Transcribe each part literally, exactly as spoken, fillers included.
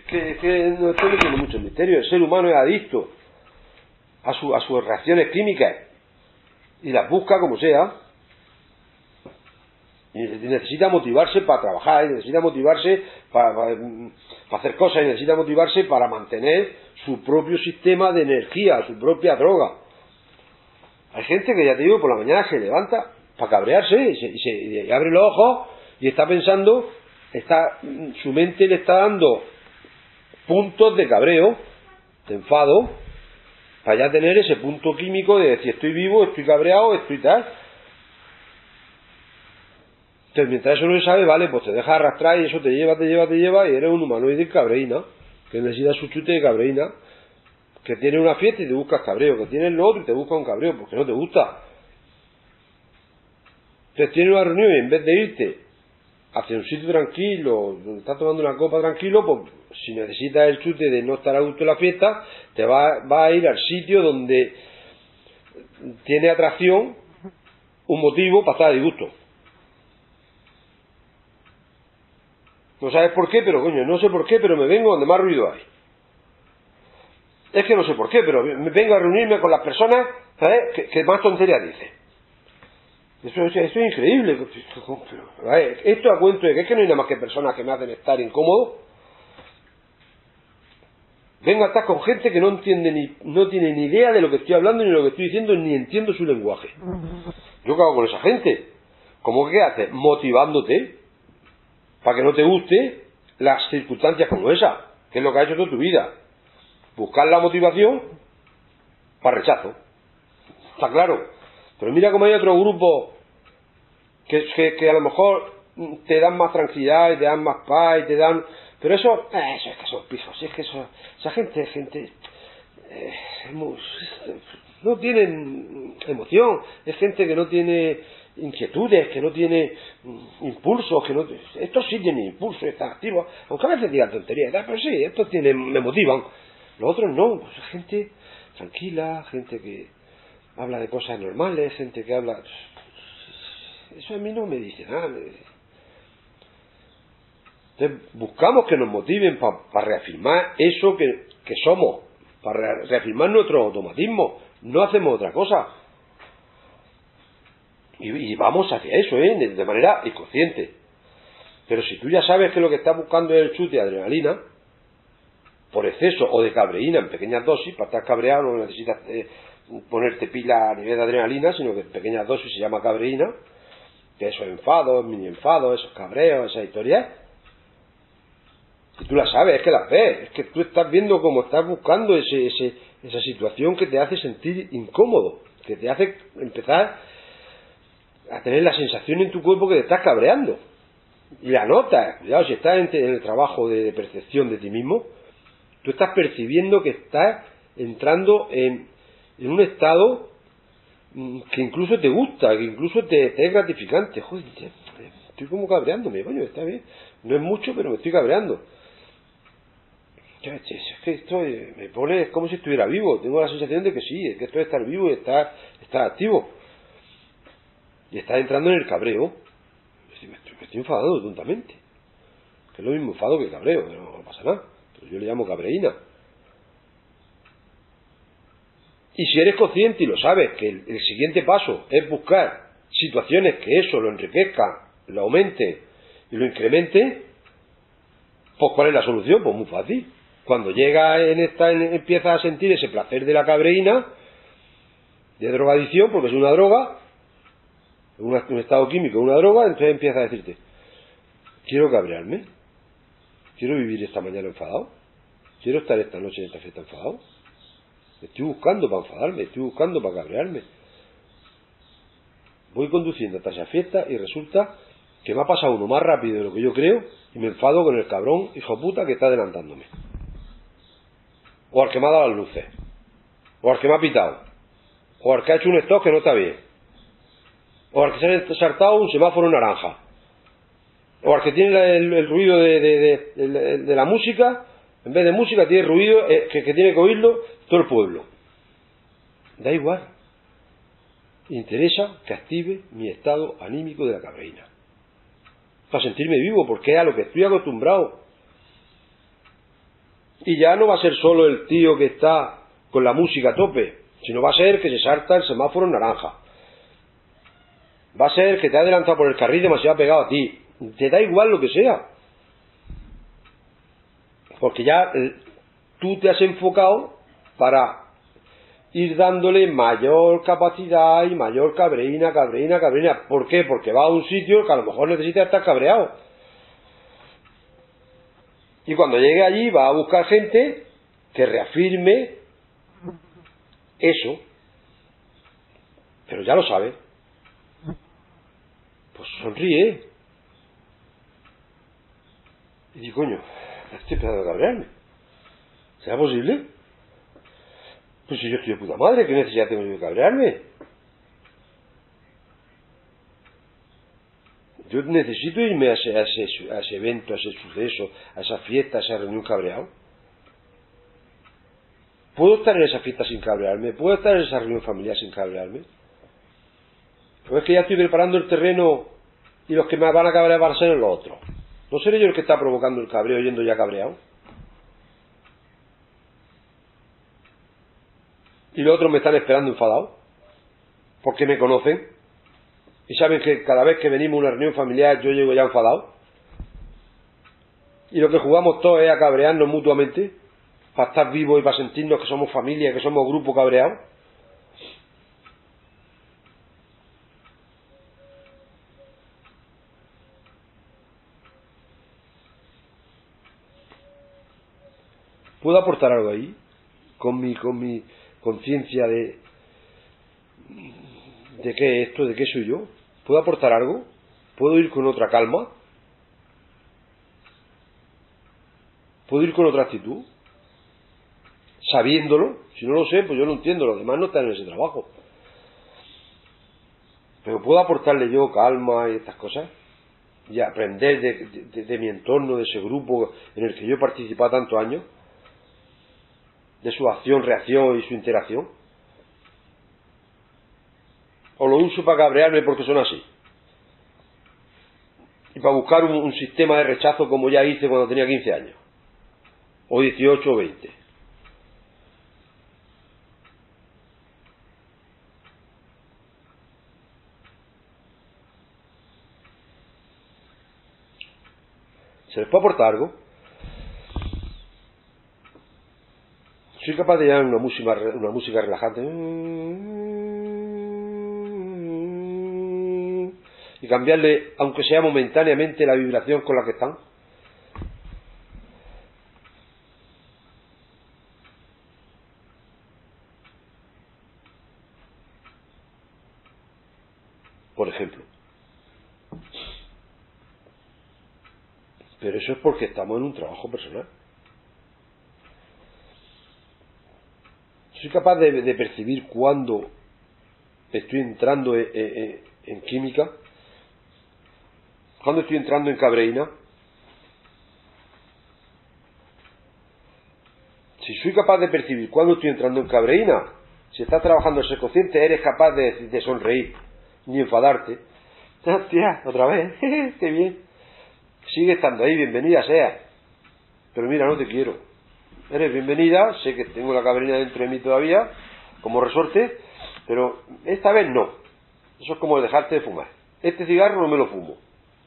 que, que no estoy metiendo mucho misterio. El ser humano es adicto a, su, a sus reacciones químicas y las busca como sea. Y necesita motivarse para trabajar, y necesita motivarse para, para, para hacer cosas, y necesita motivarse para mantener su propio sistema de energía, su propia droga. Hay gente que, ya te digo, por la mañana se levanta para cabrearse y, se, y, se, y abre los ojos y está pensando, está, su mente le está dando puntos de cabreo, de enfado, para ya tener ese punto químico de decir estoy vivo, estoy cabreado, estoy tal. Entonces, mientras eso no se sabe, vale, pues te deja arrastrar y eso te lleva, te lleva, te lleva y eres un humanoide de cabreína, que necesita su chute de cabreína, que tiene una fiesta y te buscas cabreo, que tiene lo otro y te busca un cabreo, porque no te gusta. Entonces tienes una reunión y en vez de irte hacia un sitio tranquilo, donde estás tomando una copa tranquilo, pues si necesitas el chute de no estar a gusto en la fiesta, te va, va a ir al sitio donde tiene atracción, un motivo para estar a disgusto. No sabes por qué, pero coño, no sé por qué, pero me vengo donde más ruido hay. Es que no sé por qué, pero me vengo a reunirme con las personas, ¿sabes?, que, que más tonterías dicen. Eso, eso, eso es increíble. Pero, a ver, esto a cuento de que es que no hay nada más que personas que me hacen estar incómodo. Vengo a estar con gente que no entiende ni, no tiene ni idea de lo que estoy hablando, ni lo que estoy diciendo, ni entiendo su lenguaje. ¿Yo qué hago con esa gente? ¿Cómo que haces? Motivándote para que no te guste las circunstancias como esa, que es lo que has hecho toda tu vida. Buscar la motivación para rechazo. Está claro. Pero mira cómo hay otro grupo que, que, que a lo mejor te dan más tranquilidad y te dan más paz y te dan... Pero eso, eh, eso es que son pijos, es que eso, esa gente, gente eh, no tienen emoción, es gente que no tiene inquietudes, que no tiene impulsos, que no... Estos sí tienen impulsos, están activos, aunque a veces digan tonterías, pero sí, estos tienen, me motivan. Los otros no, pues gente tranquila, gente que habla de cosas normales, gente que habla... Eso a mí no me dice nada. Entonces, buscamos que nos motiven para pa reafirmar eso que, que somos, para re reafirmar nuestro automatismo. No hacemos otra cosa. Y, y vamos hacia eso, ¿eh?, de, de manera inconsciente. Pero si tú ya sabes que lo que estás buscando es el chute de adrenalina, por exceso o de cabreína en pequeñas dosis, para estar cabreado no necesitas eh, ponerte pila a nivel de adrenalina, sino que en pequeñas dosis se llama cabreína, que esos enfados, mini enfados, esos cabreos, esas historias, y tú las sabes, es que las ves, es que tú estás viendo cómo estás buscando ese, ese, esa situación que te hace sentir incómodo, que te hace empezar a tener la sensación en tu cuerpo que te estás cabreando, y la notas. Cuidado, si estás en, en el trabajo de, de percepción de ti mismo, tú estás percibiendo que estás entrando en, en un estado que incluso te gusta, que incluso te, te es gratificante. Joder, estoy como cabreándome, coño, está bien. No es mucho, pero me estoy cabreando. Es que esto me pone, es como si estuviera vivo. Tengo la sensación de que sí, es que esto es estar vivo y estar, estar activo. Y estás entrando en el cabreo. Me estoy, me estoy enfadando tontamente. Que es lo mismo enfado que cabreo, pero no pasa nada. Pero yo le llamo cabreína. Y si eres consciente y lo sabes, que el, el siguiente paso es buscar situaciones que eso lo enriquezca, lo aumente y lo incremente, pues ¿cuál es la solución? Pues muy fácil. Cuando llega en esta, en, empieza a sentir ese placer de la cabreína, de drogadicción, porque es una droga, un, un estado químico, una droga, entonces empieza a decirte, quiero cabrearme, quiero vivir esta mañana enfadado, quiero estar esta noche en esta fiesta enfadado. Estoy buscando para enfadarme, estoy buscando para cabrearme. Voy conduciendo hasta esa fiesta y resulta que me ha pasado uno más rápido de lo que yo creo y me enfado con el cabrón hijo puta que está adelantándome. O al que me ha dado las luces. O al que me ha pitado. O al que ha hecho un stop que no está bien. O al que se ha saltado un semáforo naranja. O al que tiene el, el ruido de, de, de, de, de la música. En vez de música tiene ruido eh, que, que tiene que oírlo todo el pueblo. Da igual. Interesa que active mi estado anímico de la cabreína. Para sentirme vivo, porque es a lo que estoy acostumbrado. Y ya no va a ser solo el tío que está con la música a tope, sino va a ser que se salta el semáforo en naranja. Va a ser que te ha adelantado por el carril demasiado pegado a ti. Te da igual lo que sea. Porque ya tú te has enfocado para ir dándole mayor capacidad y mayor cabreína, cabreína, cabreína. ¿Por qué? Porque va a un sitio que a lo mejor necesita estar cabreado. Y cuando llegue allí va a buscar gente que reafirme eso. Pero ya lo sabe. Pues sonríe. Y digo, coño, estoy empezando a cabrearme. ¿Será posible? Pues si yo estoy de puta madre, ¿qué necesidad tengo yo de cabrearme? Yo necesito irme a ese, a, ese, a ese evento, a ese suceso, a esa fiesta, a esa reunión cabreado. ¿Puedo estar en esa fiesta sin cabrearme? ¿Puedo estar en esa reunión familiar sin cabrearme? Pues es que ya estoy preparando el terreno y los que me van a cabrear van a ser los otros. ¿No seré yo el que está provocando el cabreo yendo ya cabreado? Y los otros me están esperando enfadados porque me conocen y saben que cada vez que venimos a una reunión familiar yo llego ya enfadado, y lo que jugamos todos es a cabrearnos mutuamente para estar vivos y para sentirnos que somos familia, que somos grupo cabreado. ¿Puedo aportar algo ahí con mi con mi conciencia de de qué es esto, de qué soy yo? ¿Puedo aportar algo? ¿Puedo ir con otra calma? ¿Puedo ir con otra actitud? Sabiéndolo. Si no lo sé, pues yo no entiendo, los demás no están en ese trabajo. Pero ¿puedo aportarle yo calma y estas cosas? Y aprender de, de, de mi entorno, de ese grupo en el que yo he participado tantos años, de su acción, reacción y su interacción. ¿O lo uso para cabrearme porque son así? Y para buscar un, un sistema de rechazo como ya hice cuando tenía quince años. O dieciocho o veinte. ¿Se les puede aportar algo? Soy capaz de llevar una música, una música relajante y cambiarle, aunque sea momentáneamente, la vibración con la que están. Por ejemplo. Pero eso es porque estamos en un trabajo personal. Soy capaz de, de percibir cuando estoy entrando en, en, en química, cuando estoy entrando en cabreína. Si soy capaz de percibir cuando estoy entrando en cabreína, si estás trabajando el ser consciente, eres capaz de, de sonreír, ni enfadarte. Hostia, otra vez, qué bien. Sigue estando ahí, bienvenida sea. Pero mira, no te quiero. Eres bienvenida, sé que tengo la cabreína dentro de mí todavía, como resorte, pero esta vez no. Eso es como dejarte de fumar. Este cigarro no me lo fumo.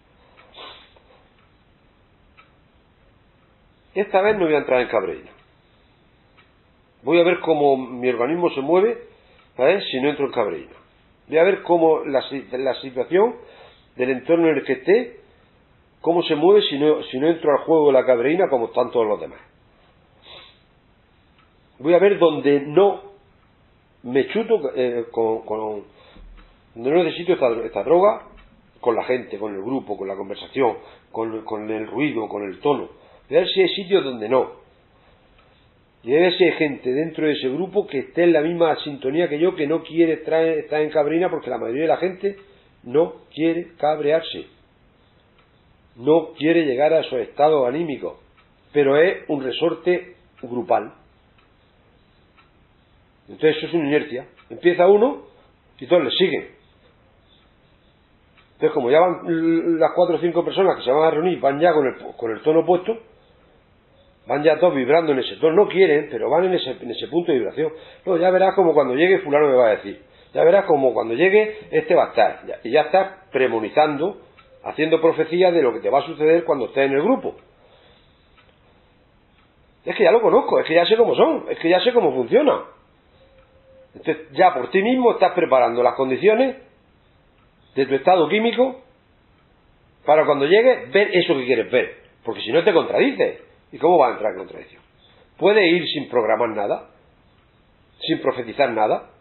Esta vez no voy a entrar en cabreína. Voy a ver cómo mi organismo se mueve, ¿sabes?, si no entro en cabreína. Voy a ver cómo la, la situación del entorno en el que esté, cómo se mueve si no, si no entro al juego de la cabreína como están todos los demás. Voy a ver donde no me chuto eh, con, con donde no necesito esta, esta droga, con la gente, con el grupo, con la conversación, con, con el ruido, con el tono. Voy a ver si hay sitios donde no. Y debe ser gente dentro de ese grupo que esté en la misma sintonía que yo, que no quiere estar, estar en cabreína, porque la mayoría de la gente no quiere cabrearse. No quiere llegar a esos estados anímicos. Pero es un resorte grupal. Entonces eso es una inercia. Empieza uno y todos le siguen. Entonces, como ya van las cuatro o cinco personas que se van a reunir, van ya con el, con el tono puesto, van ya todos vibrando en ese tono, no quieren, pero van en ese, en ese punto de vibración. No, ya verás como cuando llegue fulano me va a decir, ya verás como cuando llegue este va a estar, ya, y ya estás premonizando, haciendo profecías de lo que te va a suceder cuando estés en el grupo. Es que ya lo conozco, es que ya sé cómo son, es que ya sé cómo funciona. Entonces ya por ti mismo estás preparando las condiciones de tu estado químico para cuando llegues ver eso que quieres ver, porque si no te contradices. ¿Y cómo va a entrar en contradicción? ¿Puede ir sin programar nada? ¿Sin profetizar nada?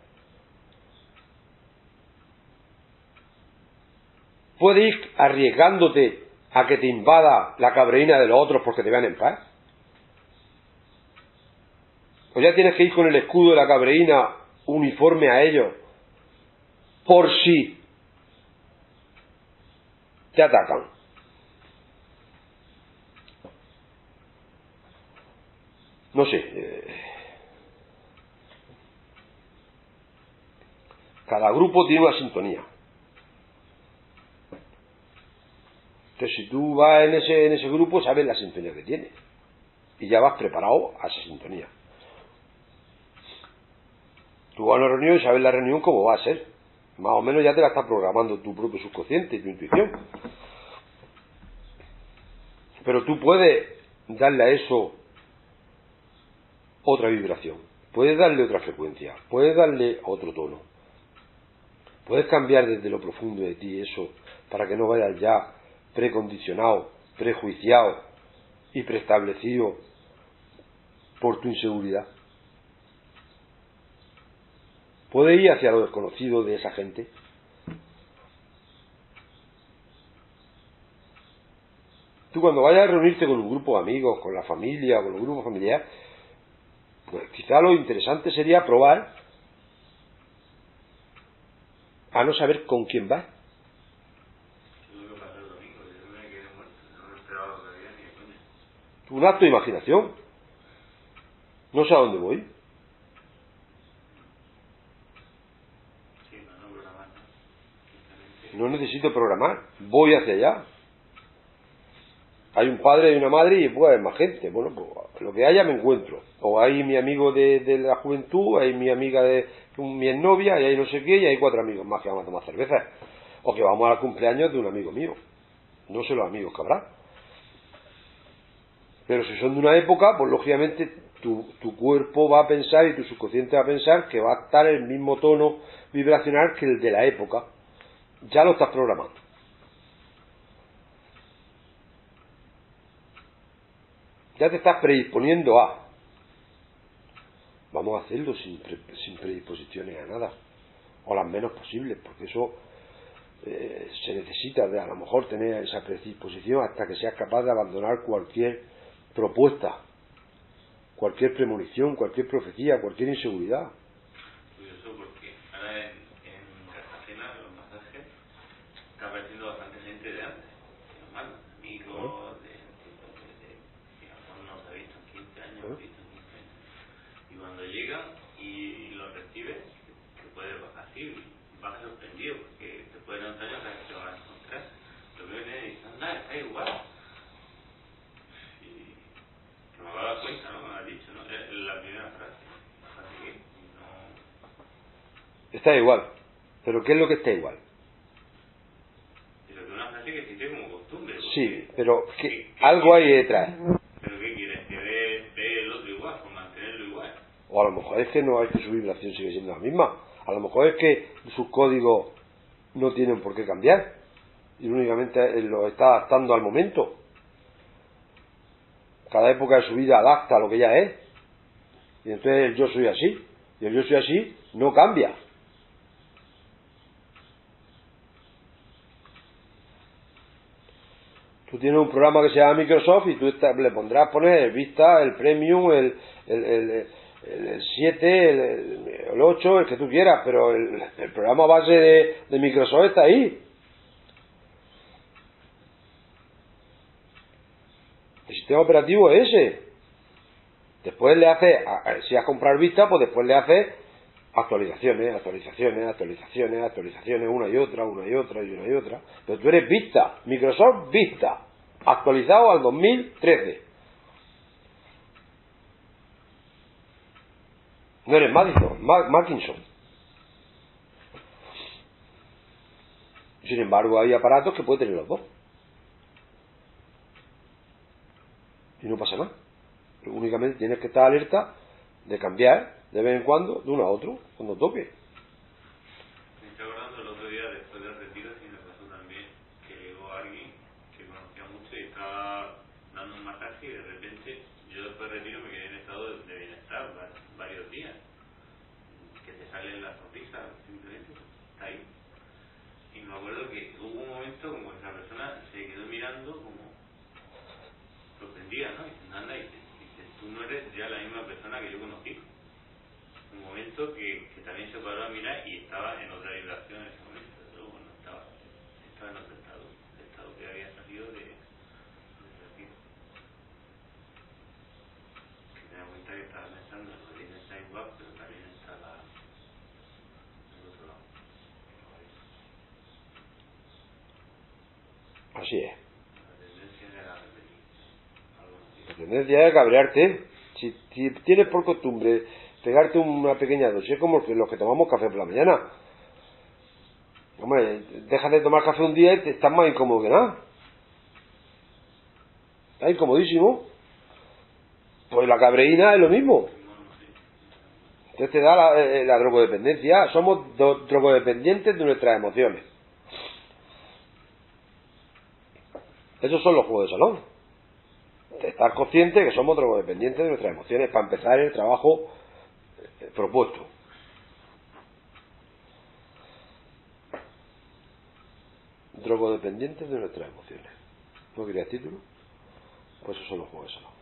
¿Puede ir arriesgándote a que te invada la cabreína de los otros porque te vean en paz? ¿O ya tienes que ir con el escudo de la cabreína uniforme a ellos por si te atacan? No sé. Eh, cada grupo tiene una sintonía. Entonces, si tú vas en ese, en ese grupo, sabes la sintonía que tiene. Y ya vas preparado a esa sintonía. Tú vas a una reunión y sabes la reunión cómo va a ser. Más o menos ya te la está programando tu propio subconsciente y tu intuición. Pero tú puedes darle a eso otra vibración, puedes darle otra frecuencia, puedes darle otro tono, puedes cambiar desde lo profundo de ti eso para que no vayas ya precondicionado, prejuiciado y preestablecido por tu inseguridad. Puedes ir hacia lo desconocido de esa gente. Tú cuando vayas a reunirte con un grupo de amigos, con la familia, con un grupo familiar, pues quizá lo interesante sería probar a no saber con quién vas. Un acto de imaginación. No sé a dónde voy. No necesito programar. Voy hacia allá. Hay un padre y una madre y puede haber más gente. Bueno, pues lo que haya me encuentro. O hay mi amigo de, de la juventud, hay mi amiga de mi novia, y hay no sé qué, y hay cuatro amigos más que vamos a tomar cerveza. O que vamos al cumpleaños de un amigo mío. No sé los amigos que habrá. Pero si son de una época, pues lógicamente tu, tu cuerpo va a pensar y tu subconsciente va a pensar que va a estar en el mismo tono vibracional que el de la época. Ya lo estás programando. Ya te estás predisponiendo a. Vamos a hacerlo sin, pre, sin predisposiciones a nada, o las menos posibles, porque eso eh, se necesita de a lo mejor tener esa predisposición hasta que seas capaz de abandonar cualquier propuesta, cualquier premonición, cualquier profecía, cualquier inseguridad. Curioso porque ahora en, en Cartagena, en los masajes, está apareciendo bastante gente de antes, normal, amigos, ¿no? de, de, de, que a lo mejor no se ha visto en quince años, ¿no? Visto en quince años. Y cuando llegan y, y lo recibes, te puede así, vas sorprendido, porque te puede levantar y que te van a encontrar. Lo ven y dicen, anda, está igual. Me va a dar cuenta, ¿no? Me ha dicho, ¿no? Es la primera frase. Así que no. Está igual. ¿Pero qué es lo que está igual? Pero que una frase que existe como costumbre. Sí, pero ¿qué, ¿qué, algo hay detrás? ¿Pero qué quieres? Que ve, ve el otro igual, por mantenerlo igual. O a lo mejor es que no es que su vibración sigue siendo la misma. A lo mejor es que sus códigos no tienen por qué cambiar. Y únicamente lo está adaptando al momento. Cada época de su vida adapta a lo que ya es. Y entonces el yo soy así. Y el yo soy así no cambia. Tú tienes un programa que se llama Microsoft y tú está, le pondrás poner el Vista, el Premium, el el, el, el, el siete, el, el ocho, el que tú quieras, pero el, el programa base de, de Microsoft está ahí. El sistema operativo es ese. Después le hace, si has comprado Vista, pues después le hace actualizaciones, actualizaciones, actualizaciones, actualizaciones, una y otra, una y otra, y una y otra. Pero tú eres Vista, Microsoft Vista, actualizado al dos mil trece. No eres Madison, Ma Mackinson. Sin embargo, hay aparatos que pueden tener los dos. Y no pasa nada. Únicamente tienes que estar alerta de cambiar de vez en cuando de uno a otro, cuando toque. Me estoy acordando el otro día, después del retiro, y me pasó también que llegó alguien que conocía mucho y estaba dando un masaje y de repente yo después del retiro me quedé en estado de bienestar varios días. Que te sale la sonrisa, simplemente está ahí. Y me acuerdo que hubo un momento como que esa persona se quedó mirando como sorprendida, ¿no? Y diciendo, anda, y dice, tú no eres ya la misma persona que yo conocí. Un momento que, que también se paró a mirar y estaba en otra vibración en ese momento. Luego no estaba, estaba en otro estado, el estado que había salido de, de retiro. Que te das cuenta que estaba pensando en lo que está igual, pero también estaba en otro lado. Así es. La tendencia era repetir algo así. La tendencia es cabrearte. Si, si tienes por costumbre pegarte una pequeña dosis, es como los que tomamos café por la mañana. Hombre, dejas de tomar café un día y te estás más incómodo que nada. Está incomodísimo. Pues la cabreína es lo mismo. Entonces te da la, la drogodependencia. Somos do, drogodependientes de nuestras emociones. Esos son los juegos de salón. Estar consciente que somos drogodependientes de nuestras emociones para empezar el trabajo eh, propuesto. Drogodependientes de nuestras emociones. ¿No querías título? Pues esos son los juegos de salón.